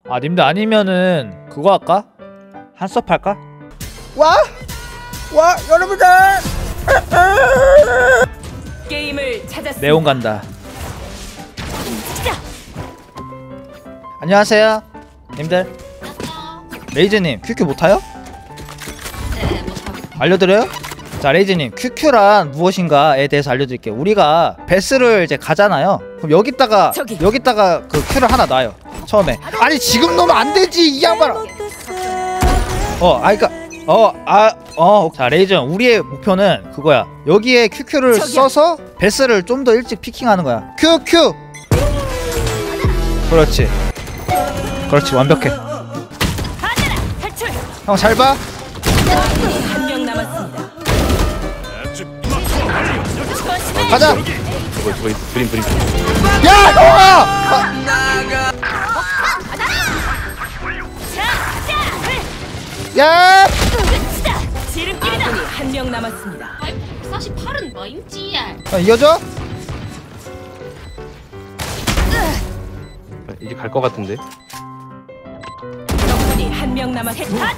아 님들 아니면은 그거 할까? 한섭 할까? 와 여러분들 게임을 찾았습니다. 네온 간다. 안녕하세요 님들. 레이즈님 QQ 못타요? 네, 못하고. 알려드려요? 자 레이즈님 QQ란 무엇인가에 대해서 알려드릴게요. 우리가 베스를 이제 가잖아요. 그럼 여기다가 그 Q를 하나 놔요 처음에. 아니 지금 넣으면 안되지 이 양반아. 자 레이즈 우리의 목표는 그거야. 여기에 QQ를 써서 베스를 좀 더 일찍 피킹하는 거야. QQ 그렇지 완벽해. 형 잘 봐. 한 명 남았습니다. 가자. 브림. 야 형아. 야. 아군이 한 명 남았습니다. 148은 뭐임지야? 이어져. 이제 갈 것 같은데. 적군이 한 명 남았습니다.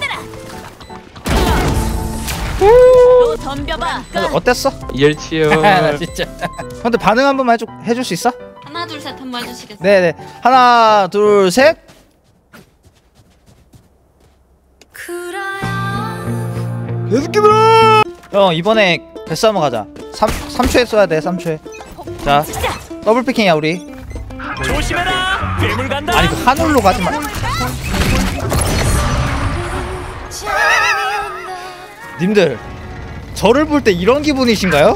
또 덤벼봐. 어땠어? 이열치요. 나 진짜. 근데 반응 한 번만 해줄 수 있어? 하나 둘 셋 한번 해주시겠어요? 네네. 하나 둘 셋. 계속해봐. 형 이번에 베스 한번 가자. 3초에 써야 돼. 3초에. 자 더블 피킹이야 우리. 조심해라. 괴물 간다. 아니 그 하늘로 가지마. 님들 저를 볼 때 이런 기분이신가요?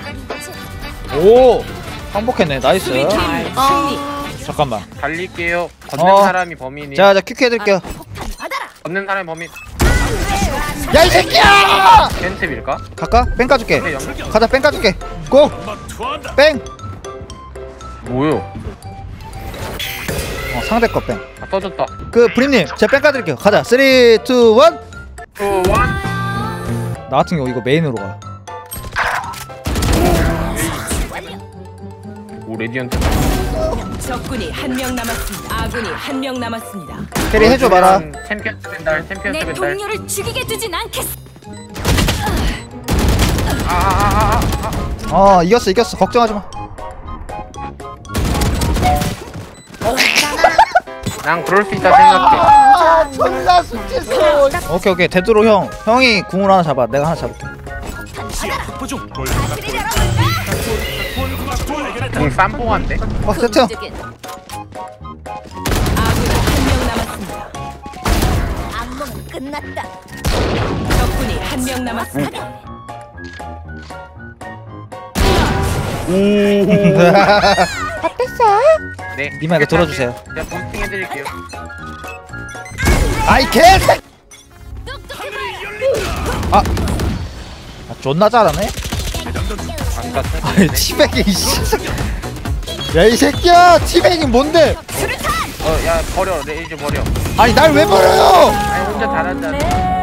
오 항복했네. 나이스. 승리. 잠깐만. 달릴게요. 걷는 사람이 범인이. 자 QQ 해드릴게요. 걷는 사람이 범인. 야 이 새끼야! 펜트일까? 갈까? 뺑 까줄게. 가자 뺑 까줄게. 고! 뺑! 뭐요? 상대 거 뺑. 아 떠졌다. 그 브림님 제가 뺑 까드릴게요. 가자 3, 2, 1. 2, 1. 나 같은 경우 이거 메인으로 가. 오 레디언트. 적군이 한 명 남았습니다. 아군이 한 명 남았습니다. 캐리 해줘 봐라. 챔피언스 벤달. 챔피언스 내 벤달. 동료를 죽이게 두진 않겠어. 이겼어 걱정하지 마. 난 그럴 수 있다 생각해. 존나 수치스러워. 오케이 되도록 형이 궁을 하나 잡아. 내가 하나 잡을게. 공 쌈뽕한데? 세트 형. 아군이 한 명 남았습니다. 안무는 끝났다. 적군이 한 명 남았습니다. 네. 니마 이거 들어주세요. 제가 부스팅 해드릴게요. 아이 개새. 존나 잘하네. 아니 티백이 야 이 새끼야. 티백이 뭔데? 야 버려. 레이즈 버려. 아니 날 왜 버려요? 아니 혼자 잘한다.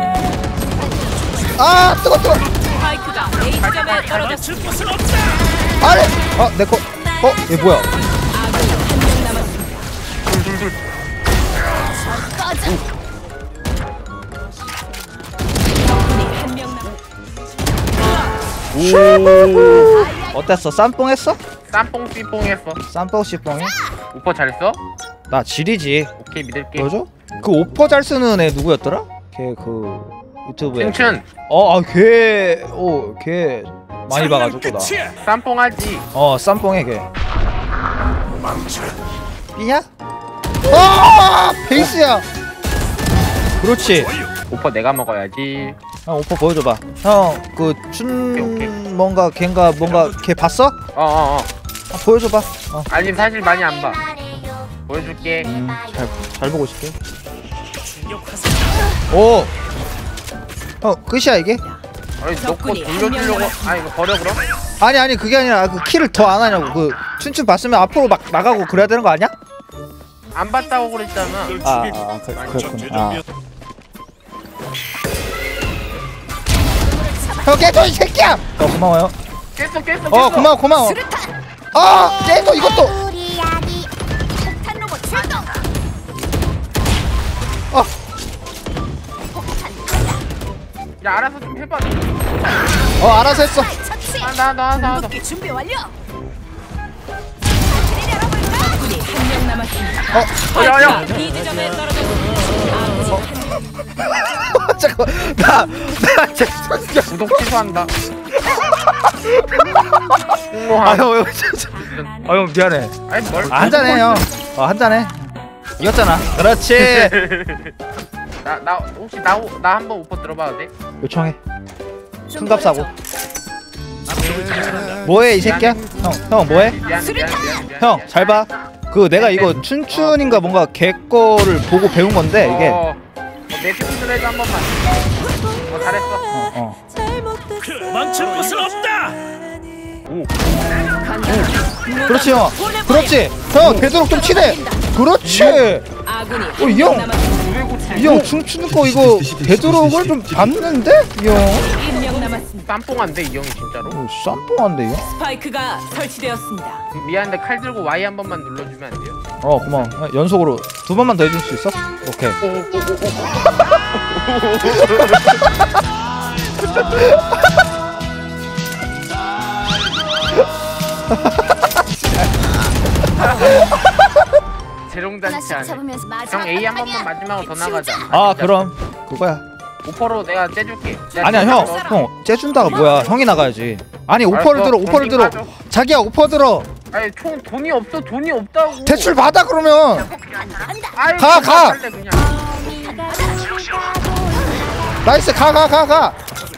아 뜨거. 스파이크가 A점에 떨어졌습니다. 아래. 내거. 얘 뭐야? 아군이 한 명 남았습니다. 둘. 적군이 한 명 남았습니다. 어땠어? 쌈뽕 했어? 쌈뽕 삐뽕 했어. 쌈뽕 씨뽕해? 오퍼 잘 써? 나 지리지. 오케이 믿을게. 보여줘? 그 오퍼 잘 쓰는 애 누구였더라? 걔 그 유튜브에. 승춘. 걔 많이 봐가지고 나. 쌈뽕 하지. 쌈뽕해 걔. 삐냐? 베이스야. 그렇지. 오퍼 내가 먹어야지. 형 오퍼 보여줘봐. 형 그 오케이. 뭔가 걔 봤어? 보여줘봐. 아니 사실 많이 안 봐. 보여줄게. 잘 보고 있을게. 오. 끝이야 이게? 아니 너거 돌려주려고. 이거 버려 그럼? 아니 그게 아니라 그 키를 더 안 하냐고. 그 춘춘 봤으면 앞으로 막 나가고 그래야 되는 거 아니야? 안 봤다고 그랬잖아. 그렇구나. 형 깨져 이 새끼야. 고마워요. 깼어. 고마워. 깨져 이것도. 우리 아기 폭탄 로봇 출동. 야 알아서 좀 해봐. 알아서 했어. 나. 궁극기 준비 완료. 적군이 한 명 남았습니다. 야야. B 지점에 떨어졌습니다. 잠깐 나 진짜 구독 취소한다. 아형 형 미안해. 아니 뭘? 한잔해 형. 한잔해. 이겼잖아. 그렇지. 나 혹시 나 한번 오퍼 들어봐도 돼? 요청해. 큰값 사고. 뭐해 이 새끼야? 형 뭐해? 미안. 형 잘 봐. 그 내가 이거 춘춘인가 뭔가 걔 거를 보고 배운 건데 이게. 내 팀들에도 한 번만. 잘했어. 망칠 곳은 없다. 그렇지 형. 그렇지. 형 되도록 좀 치대. 그렇지. 아군이 이 형. 한명 남았습니다. 이 형 춤추는 거 이거 되도록을 좀 봤는데 이 형. 1명 남았습니다. 쌈뽕한데 이 형이 진짜로? 쌈뽕한데 이 형. 스파이크가 설치되었습니다. 미안한데 칼 들고 Y 한 번만 눌러주면 안 돼요? 고마워. 연속으로 2번만 더 해줄 수 있어? 오케이. 재롱잔치 하네. 잡으면서 마지막 형 A 한 번만 마지막으로 더 나가자. 그럼 그거야. 오퍼로 내가 째줄게. 아니야 형 째준다가 뭐야? 형이 나가야지. 아니 오퍼를 들어. 자기야 오퍼 들어. 아니 총 돈이 없다고. 대출 받아 그러면. 아유, 가. 할래, 그냥. 나이스 가. 나가.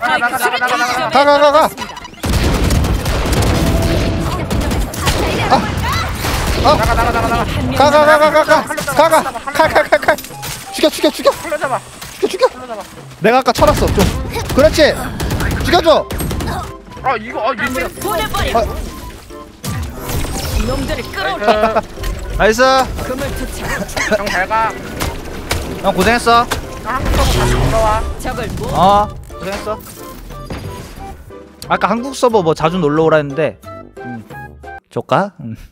가. 죽여. 흘러잡아. 죽여. 내가 아까 쳐놨어 좀. 그렇지. 죽여줘. 이거 윤재. 보내버려. 놈들을 끌어올게. 나이스. 금을 투척. 형잘 가. 형 고생했어. 한국 서버 다시 돌아와. 적을 모. 고생했어. 아까 한국 서버 뭐 자주 놀러 오라 했는데. 줄까?